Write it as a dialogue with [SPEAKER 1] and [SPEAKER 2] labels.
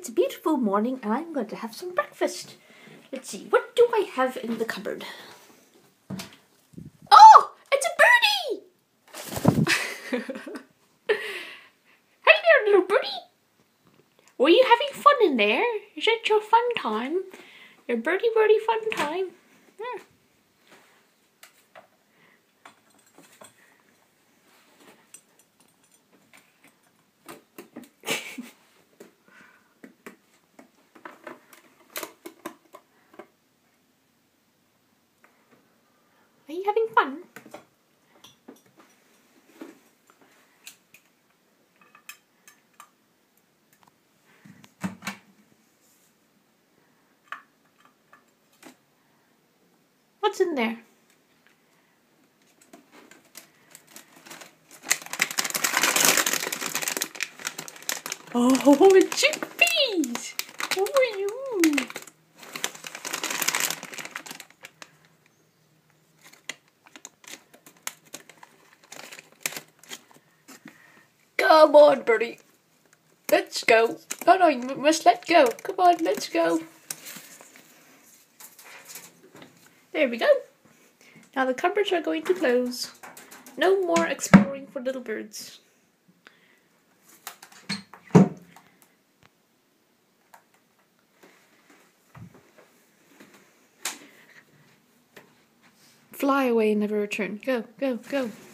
[SPEAKER 1] It's a beautiful morning and I'm going to have some breakfast. Let's see, what do I have in the cupboard? Oh, it's a birdie! Hey there, little birdie! Were you having fun in there? Is that your fun time? Your birdie fun time? Hmm. Are you having fun? What's in there? Oh, chickpeas! How are you? Come on, birdie. Let's go. Oh no, you must let go. Come on, let's go. There we go. Now the cupboards are going to close. No more exploring for little birds. Fly away and never return. Go, go, go.